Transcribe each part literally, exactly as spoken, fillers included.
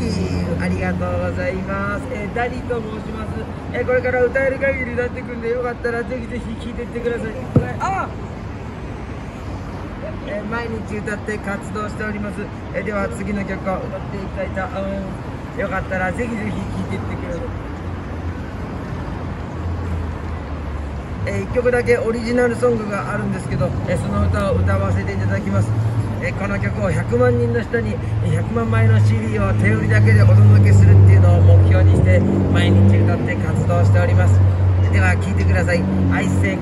ありがとうございます。えー、ダリと申します。えー、これから歌える限り歌っていくんで、よかったらぜひぜひ聴いていってください。あえー、毎日歌って活動しております。えー、では次の曲を歌っていきたいと思います。よかったらぜひぜひ聴いていってください。えー、いっきょくだけオリジナルソングがあるんですけど、えー、その歌を歌わせていただきます。えー、この曲をひゃくまんにんの人にひゃくまんまいの シーディー を手売りだけでお届けするっていうのを目標にして毎日歌って活動しております。では聴いてください。I say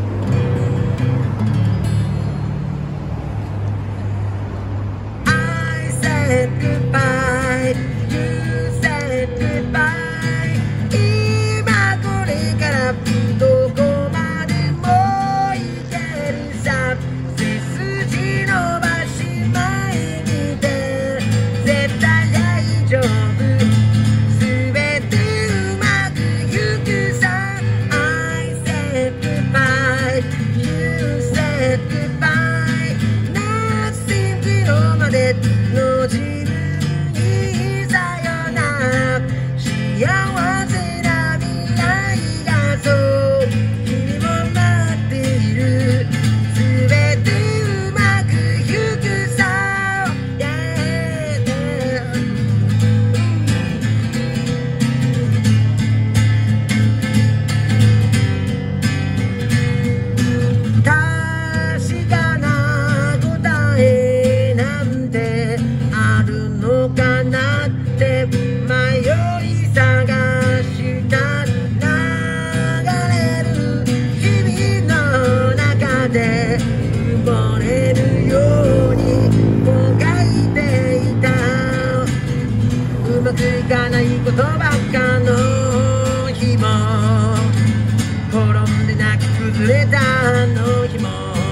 goodbye。I said goodbye, you said goodbye。 今これからどこまでも行けるさ。背筋伸ばし前見て絶対大丈夫。全てうまくいくさ。 I said goodbye, you said goodbye。 Nothing 昨日までの自分にさよなら。幸せな未来がそう君も待っている。全てうまくいくさ。 Yeah。 確かな答えなんてあるのかなって迷い探した流れる日々の中で埋もれるようにもがいていた。うまくいかないことばっかの日も転んで泣き崩れたあの日も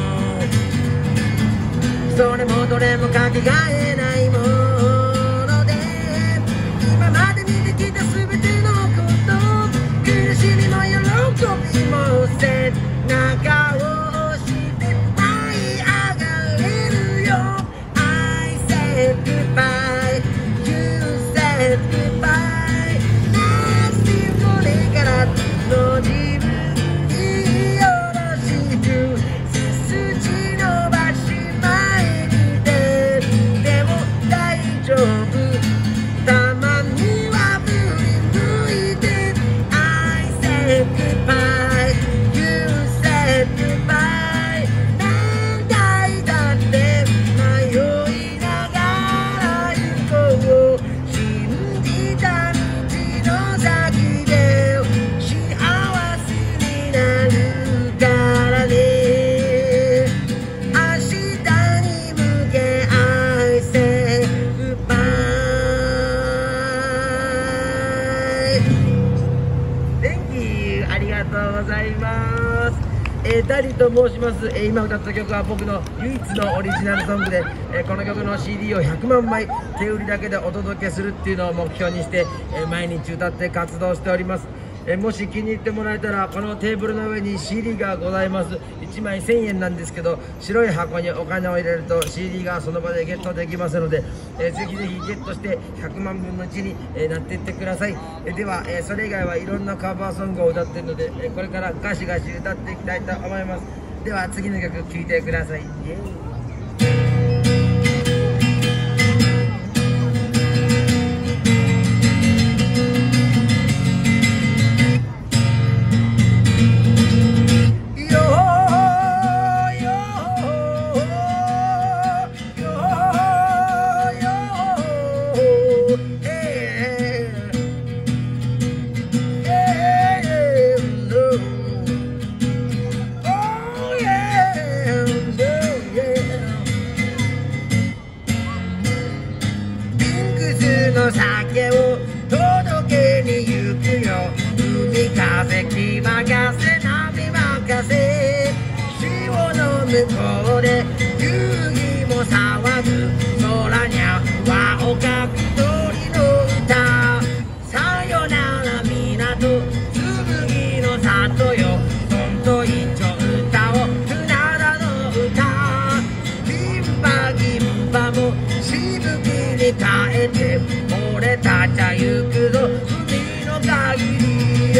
それもどれもかけがえないもので今まで見てきた全てのこと苦しみも喜びも背中を押して舞い上がれるよ。 I said goodbye, you said goodbye。 Nothing これからの自分によろしく。背筋伸ばし前見てでも大丈夫。たまには振り向いて I said goodbye, you said goodbye。 何回だって迷いながら行こう。信じた道の先で幸せになるからね。明日に向け I say goodbye。 Thank you。 ありがとうございます。えー、ダリと申します。えー、今歌った曲は僕の唯一のオリジナルソングで、えー、この曲の シーディー をひゃくまんまい手売りだけでお届けするっていうのを目標にして、えー、毎日歌って活動しております。えー、もし気に入ってもらえたらこのテーブルの上に シーディー がございます。いちまいせんえんなんですけど白い箱にお金を入れると シーディー がその場でゲットできますので、えー、ぜひぜひゲットしてひゃくまんぶんのいちに、えー、なっていってください。えー、では、えー、それ以外はいろんなカバーソングを歌っているので、えー、これからガシガシ歌っていきたいと思います。では次の曲聴いてください。イエーイ。酒を届けに行くよ。海風気任せ波任せ。潮の向こうで夕日も騒ぐ。空にゃ輪をかく鳥の歌。さよなら港紬の里よ。どんと一丁歌を船田の歌。ビンバ銀馬もしぶきに耐えて俺たちは行くぞ海の限り。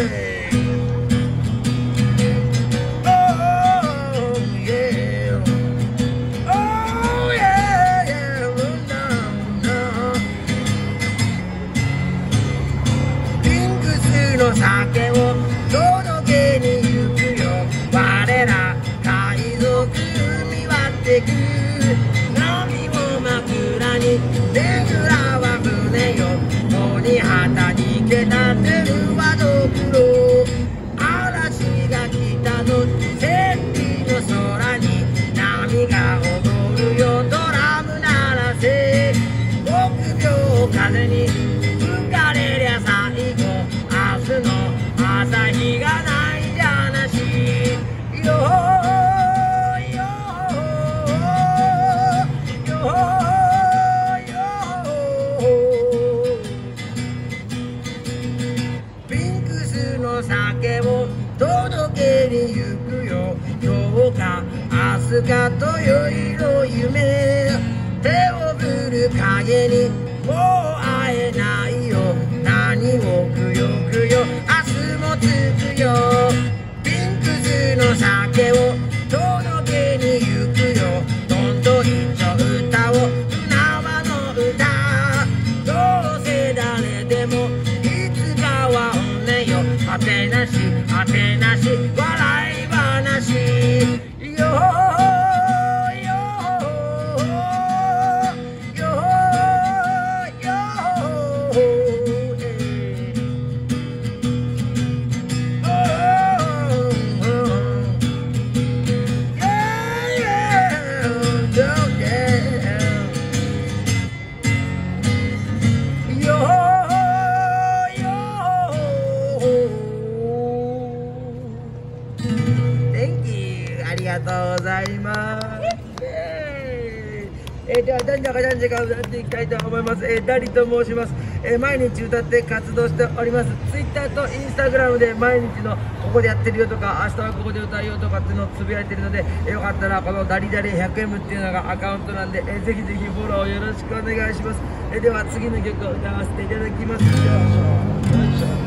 酒を届けに行くよ我ら海賊海割ってく波を枕に手ぐらは船よ鬼旗にけたてるはドクロ嵐が来たぞ千里の空に波が踊るよドラム鳴らせ臆病風に吹かれりゃ最後明日の朝日がないじゃなしよーよーよーよーピンクスの酒を届けに行くよ今日か明日かといろ夢手を振る影にもう会えないよ何をくよくよ明日もつくよピンクスの酒を届けに行くよどんどん一丁歌を船輪の歌どうせ誰でもいつかは骨よ果てなし果てなし笑い話よありがとうございます。えー、では、じゃんじゃかじゃんじゃか歌っていきたいと思います。えー、ダリと申します。えー、毎日歌って活動しております。ツイッターとインスタグラムで毎日のここでやってるよとか、明日はここで歌うよとかっていうのをつぶやいてるので、えー、よかったらこのダリダリ ひゃくエム っていうのがアカウントなんで、えー、ぜひぜひフォローよろしくお願いします。えー、では、次の曲を歌わせていただきます。よいしょ。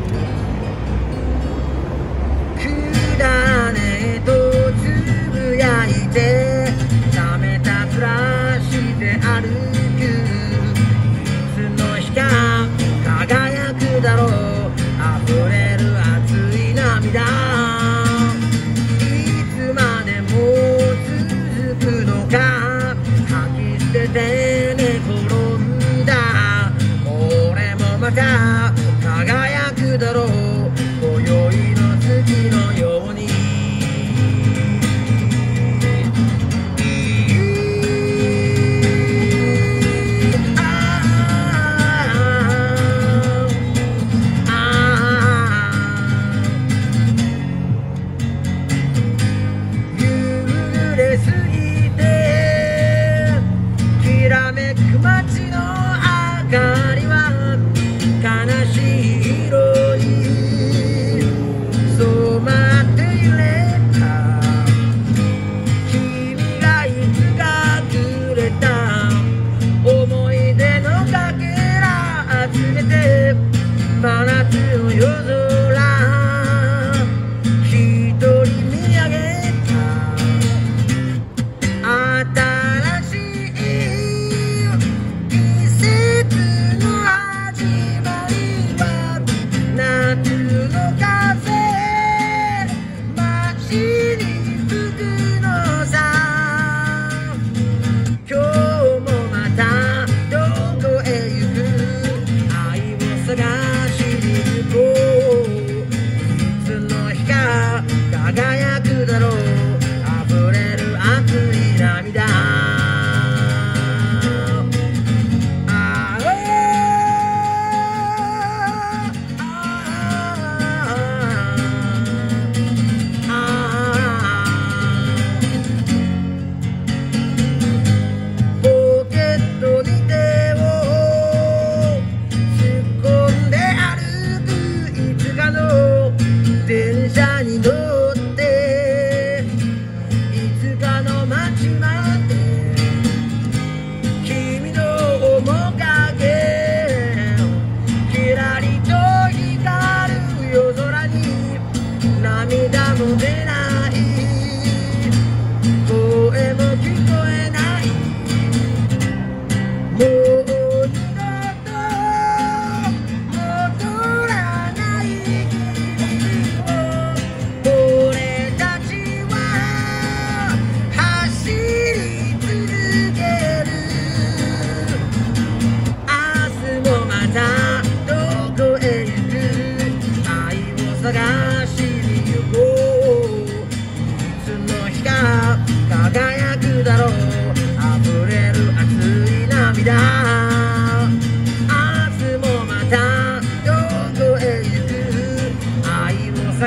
くだねとつぶやいて冷めた面して歩くいつの日か輝くだろう溢れる熱い涙いつまでも続くのか吐き捨てて寝転んだ俺もまた輝くだろう今宵の月のように街の明かりは悲しい色に染まって揺れた君がいつかくれた思い出のかけら集めて真夏の夜空一人見上げた新しい探しに行こう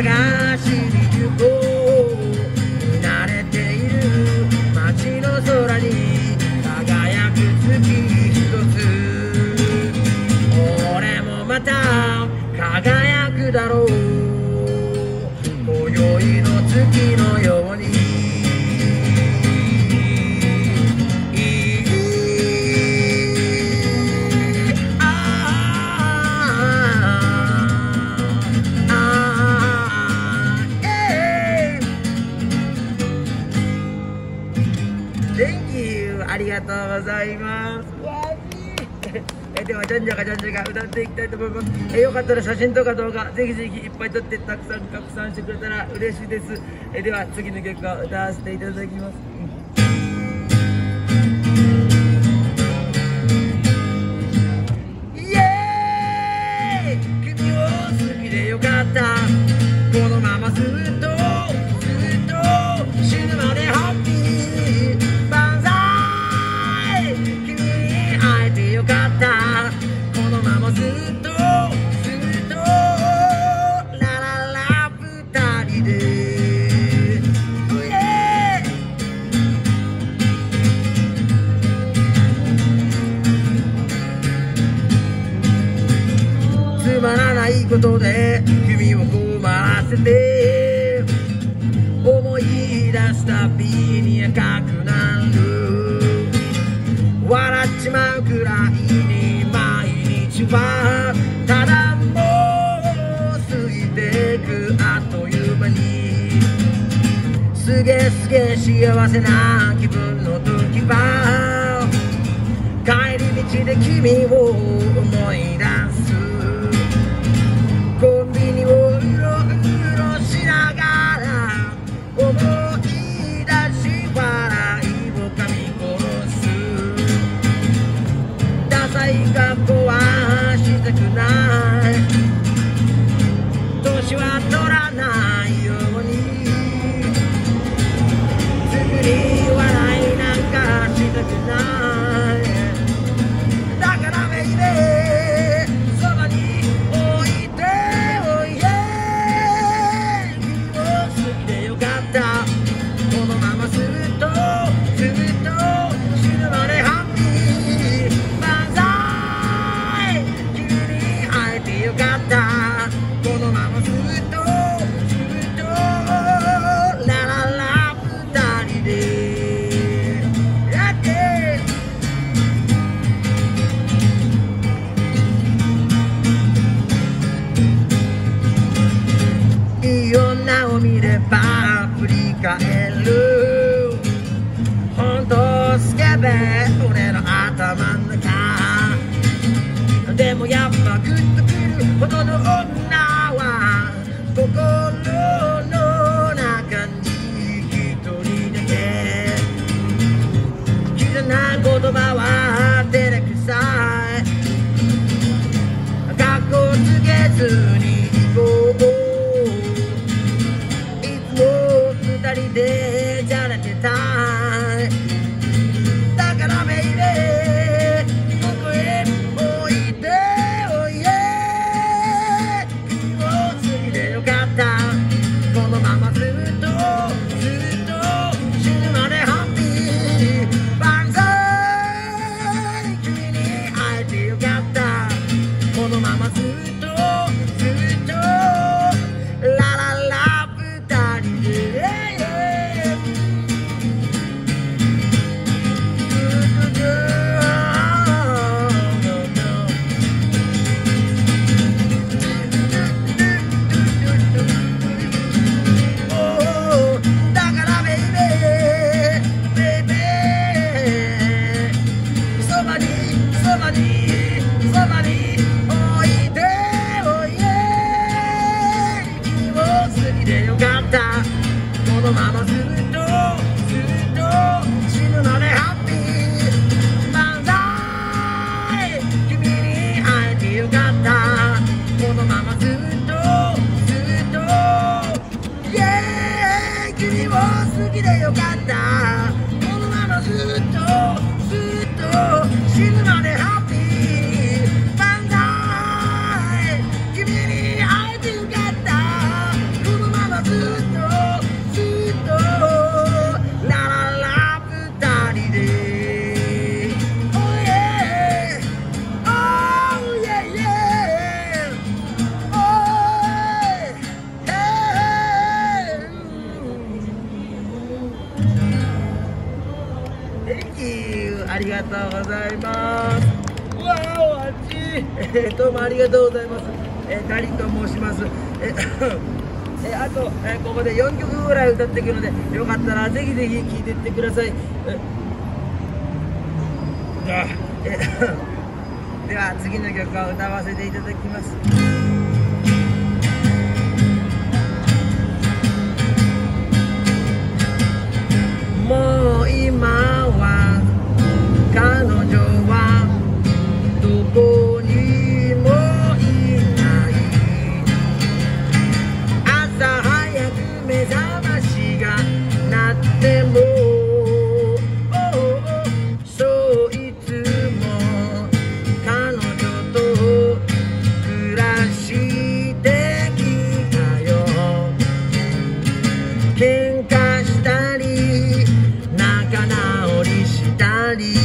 探しに行こう。見慣れている街の空に輝く月一つ。俺もまた輝くだろう。今宵の月のように。ありがとうございます。えではジャンジャカジャンジャカ歌っていきたいと思います。えよかったら写真とか動画ぜひぜひいっぱい撮ってたくさん拡散してくれたら嬉しいです。えでは次の曲を歌わせていただきます。イエーイ、君を好きでよかった。このままずっとずっと死ぬまでハッピー。よかった。このままずっとずっとラララ二人で、つまらないことで君を困らせて、思い出すたびに赤くなる。笑っちまうくらいに毎日はただもう過ぎてくあっという間に。すげえすげえ幸せな気分の時は帰り道で君を思い出す。コンビニをうろうろしながら思い出し笑いを噛み殺す。ダサい格好はしたくない。年は取らないように。すぐに笑いなんかしたくない。だからベイベーそばに置いておいで。君を好きでよかった。このままずっとずっと死ぬまでハッピー。万歳、君に会えてよかった。このままずっとずっとラララ二人でやって。いい女を見れば振り返る。本当スケベ俺の頭の中。でもやっぱグッとくるほどの女は心の中に一人だけ。嫌な言葉は照れくさい。格好つけずに行こう。いつも二人でじゃれてたい。だからベイベーここへおいでおいで。君を好きでよかった。このままずっとずっと死ぬまでハッピー。万歳、君に会えてよかった。このままずっとずっとラララ二人で。このままずっとずっと死ぬまでハッピー。万歳、君に会えてよかった。このままずっとずっとイエーイ、君を好きでよかった。このままずっとずっと死ぬまでハッピー。万歳、君に会えてよかった。このとうございます。うわー、おあっちえー、どうもありがとうございます。えー、ダリと申します。ええあと、えここでよんきょくぐらい歌っていくので、よかったらぜひぜひ聴いていってください。ええでは次の曲を歌わせていただきます。もう今は彼女はどこにもいない朝早く目覚ましが鳴ってもそういつも彼女と暮らしてきたよ喧嘩したり仲直りしたり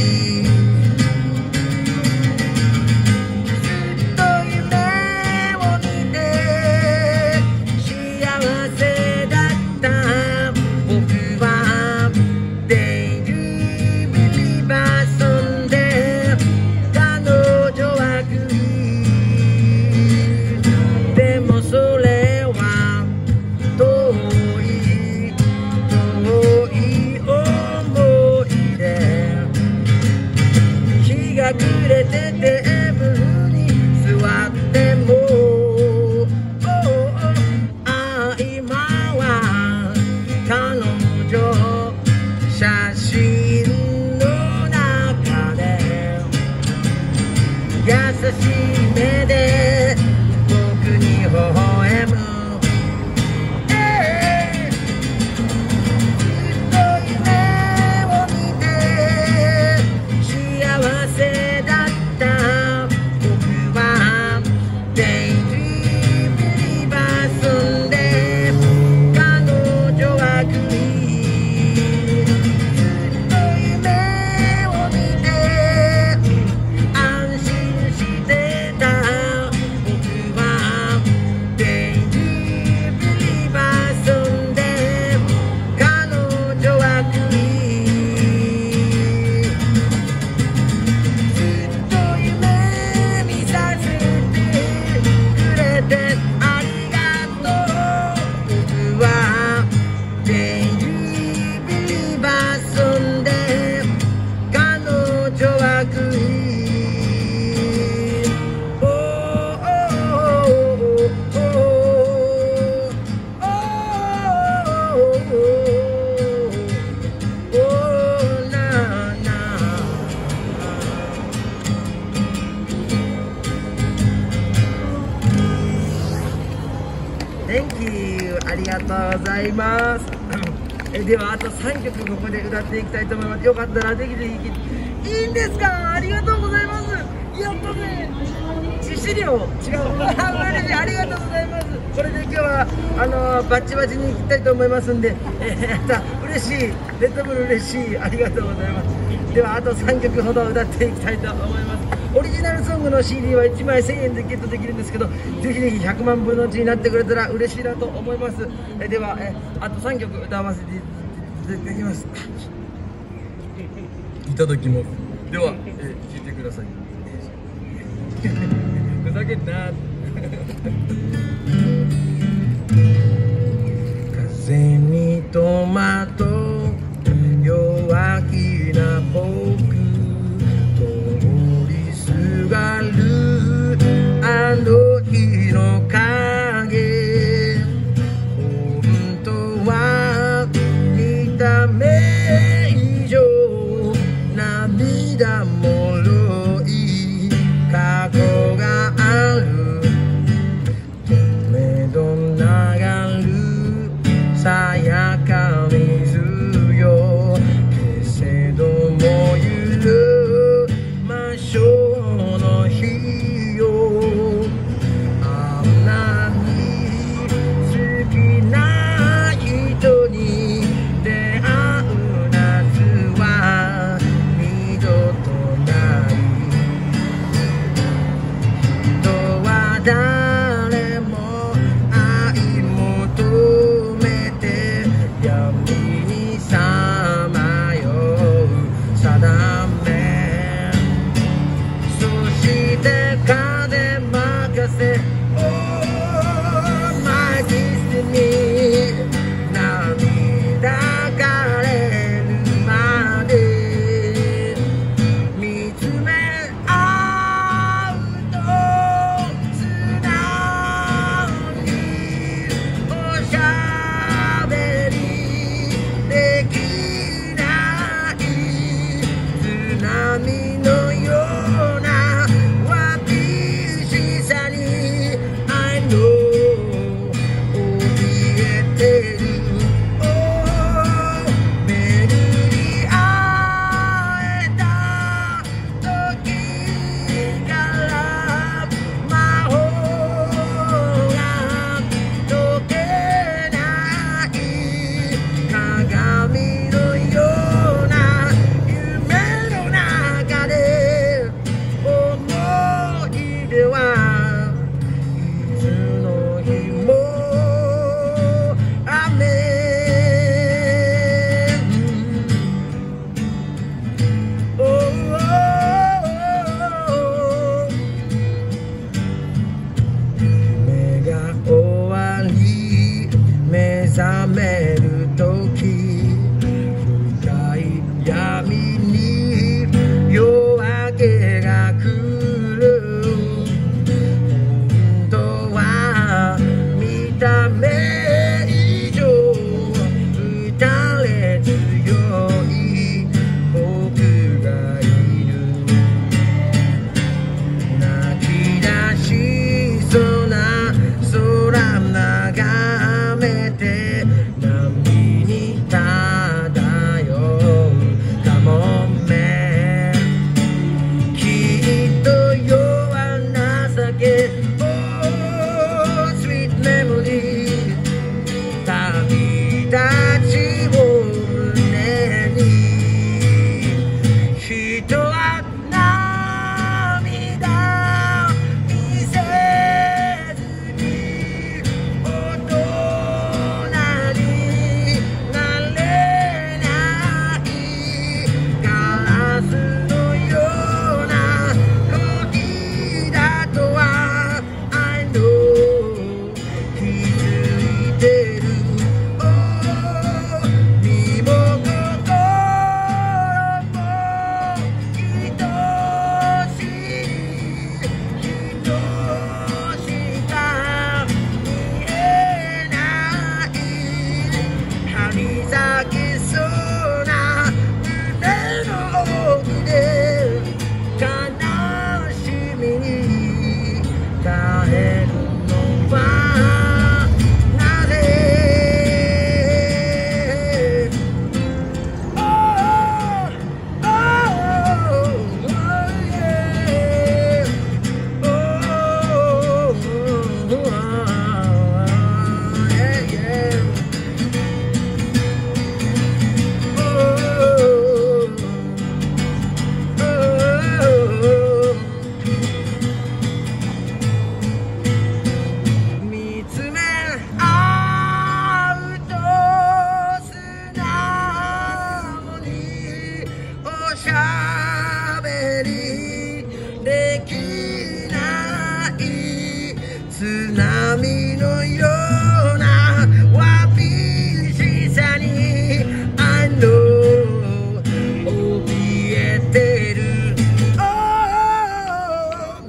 ありがとうございますえではあとさんきょくここで歌っていきたいと思います。よかったらぜひぜひいいんですか。ありがとうございます。やっとね致死量違う嬉しいありがとうございます。これで今日はあのバッチバチにいきたいと思いますんで、えー、嬉しいレッドブル嬉しいありがとうございます。ではあとさんきょくほど歌っていきたいと思います。オリジナルソングの シーディー はいちまいせんえんでゲットできるんですけど、ぜひぜひひゃくまんぶんのいちになってくれたら嬉しいなと思います。えではえあとさんきょく歌わせていただきます。いただきます。ではえ聴いてください。ふざけんな風にトマト弱気な僕がるあの日の影本当は見た目以上涙もろい過去があるとめど流るさやか水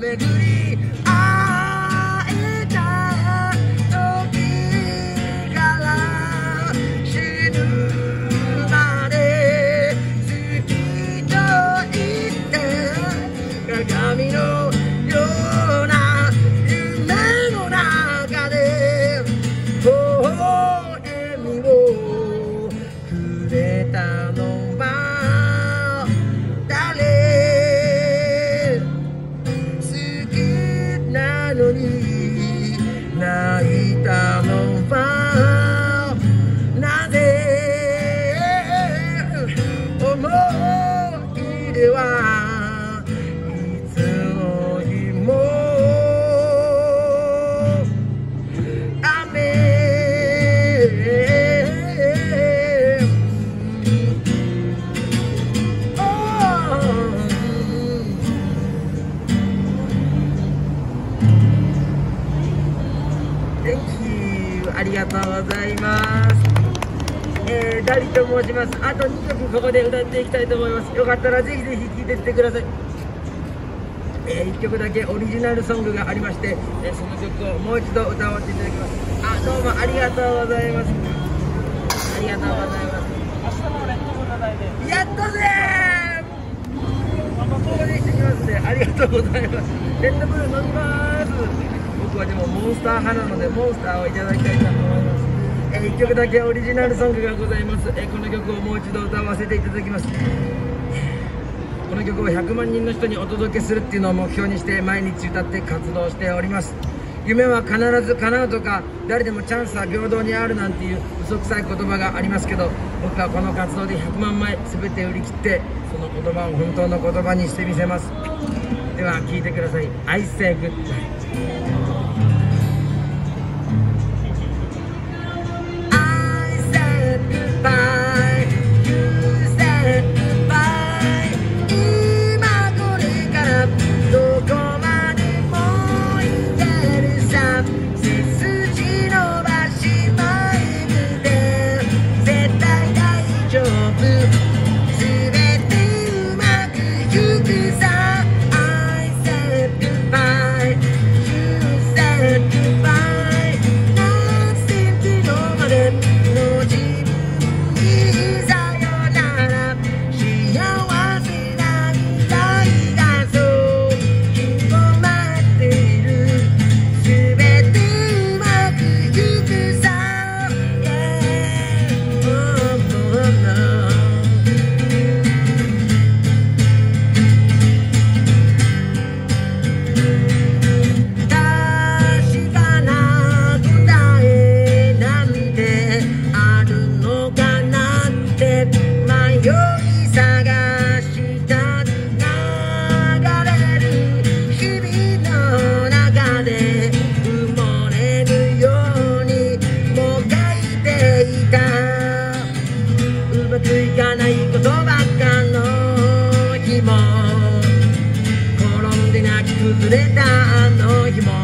巡り会えた時から死ぬまで好きと言って鏡のような夢の中で微笑みをくれたのは誰？好きなのに泣いたのはなぜ？思い出はいつの日も雨。ありがとうございます。えー、ダリと申します。あとにきょくここで歌っていきたいと思います。よかったらぜひぜひ聴いてってください。えー、いっきょくだけオリジナルソングがありまして、えー、その曲をもう一度歌わせていただきます。あ、どうもありがとうございます。ありがとうございます。明日もレッドブルの代でやったぜー。ここでしてきますね。ありがとうございます。レッドブル飲みます。僕はでもモンスター派なのでモンスターをいただきたいと思います。えー、いっきょくだけオリジナルソングがございます。えー、この曲をもう一度歌わせていただきます。この曲をひゃくまんにんの人にお届けするっていうのを目標にして毎日歌って活動しております。夢は必ず叶うとか誰でもチャンスは平等にあるなんていう嘘くさい言葉がありますけど、僕はこの活動でひゃくまんまい全て売り切ってその言葉を本当の言葉にしてみせます。では聴いてください。 I say goodbye。崩れたあの日も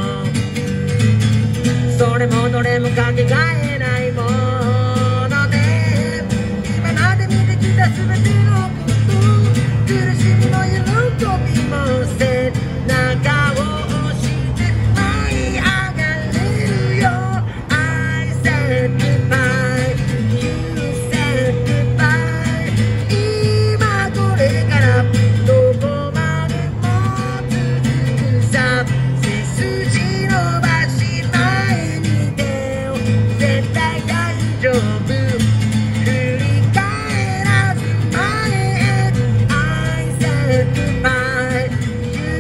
それもどれもかけがえないもので今まで見てきた全てのこと苦しみも喜びも背中を押して舞い上がれるよ I said goodbye You said goodbye 今これからどこまで背筋伸ばし前に出よう絶対大丈夫振り返らず前へ I said goodbye You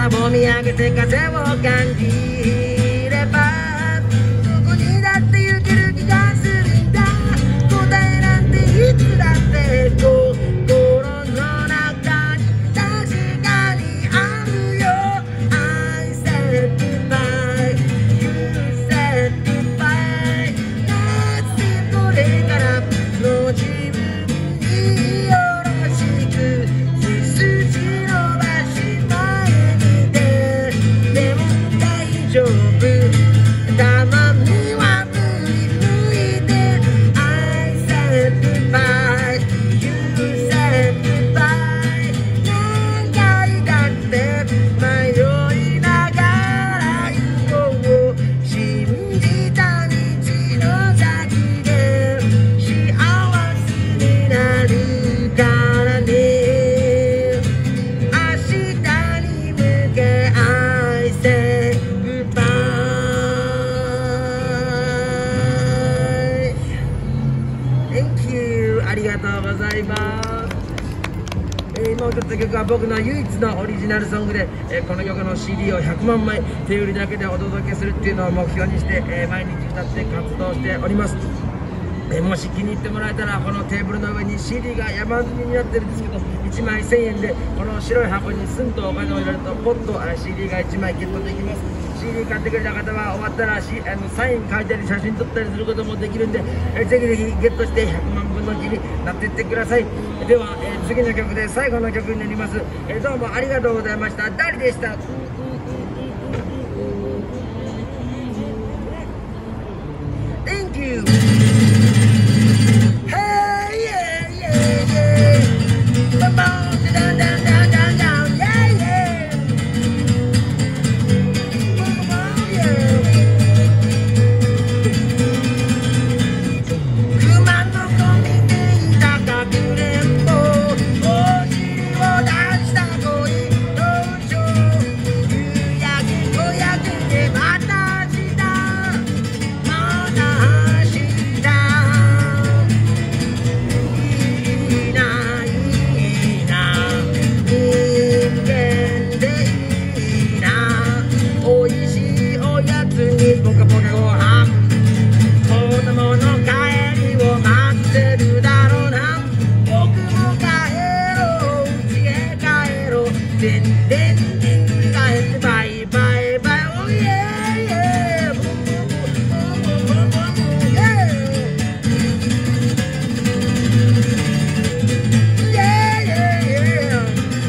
空を見上げて風を感じればどこにだって行ける気がするんだ答えなんていつだって心の中に確かにあるよ I said goodbye You said goodbye 夏でこれからの自分によろしく背筋伸ばし前に出でも大丈夫たまには振り向いて I said goodbye You said goodbye 何回だって迷いながら行こう信じた道の先で幸せになるからね明日に向け I say goodbye Thank you ありがとうございますえー今歌った曲は僕の唯一のオリジナルソングで、えーこの曲の シーディー をひゃくまんまい手売りだけでお届けするっていうのを目標にして、えー毎日歌って活動しておりますえーもし気に入ってもらえたらこのテーブルの上に シーディー が山積みになってるんですけどいちまいせんえんでこの白い箱にスンとお金を入れるとポッとあ シーディー がいちまいゲットできます シーディー 買ってくれた方は終わったらしあのサイン書いたり写真撮ったりすることもできるんで、えーぜひぜひゲットしてひゃくまんぶんのいちになっていってくださいでは、えー次の曲で最後の曲になります、えーどうもありがとうございましたダリでした Thank you Hey yeah yeah yeah Come on down down down down down yeah yeah Come on yeah 熊の子見ていたかくれんぼお尻を出した恋道場夕焼け小焼けでまた明日また明日いいないいな人間でいいなおいしいおやつにポカポカご飯子供の帰りを待ってるだろうな僕も帰ろう家へ帰ろうでんでんでん振り返ってバイバイバイ Oh yeah yeah Boom, boom, boom, boom, boom, boom, boom, yeah Yeah yeah yeah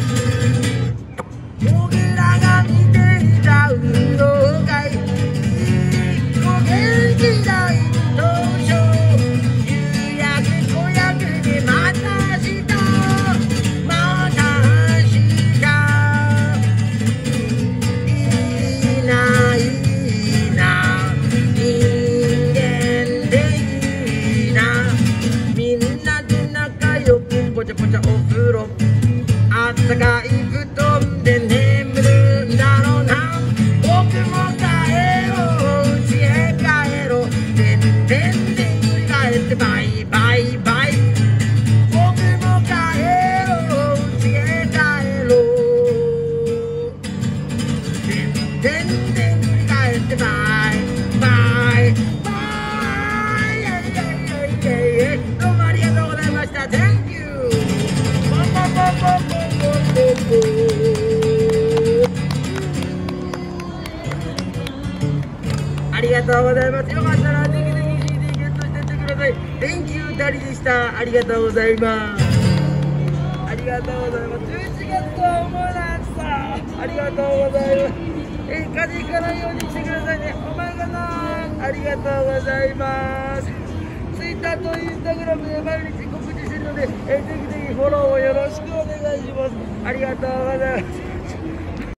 僕らが見ていた運動会ご元気だい道場夕焼け小焼けでまた明日また明日いいないいな人間でいいなみんなで仲良くぽちゃぽちゃお風呂あったかい布団で眠るんだろうな僕も帰ろう家へ帰ろうでんでんでん振り返ってバイバイバイ僕も帰ろう家へ帰ろうでんでんでん振り返ってバイバイバイイェイイェイイェイイェイイェイどうもありがとうございました Thank you ポンポンポンポンポンポンポンポンありがとうございます。よかったらぜひぜひ シーディー ゲットしてってください。Thank you ダリでした。ありがとうございます。ありがとうございます。じゅういちがつとは思わなかった。ありがとうございます。え、風邪ひかないようにしてくださいね。お前かな。ありがとうございます。Twitter と Instagram で毎日告知してるので、えぜひぜひフォローをよろしくお願いします。ありがとうございます。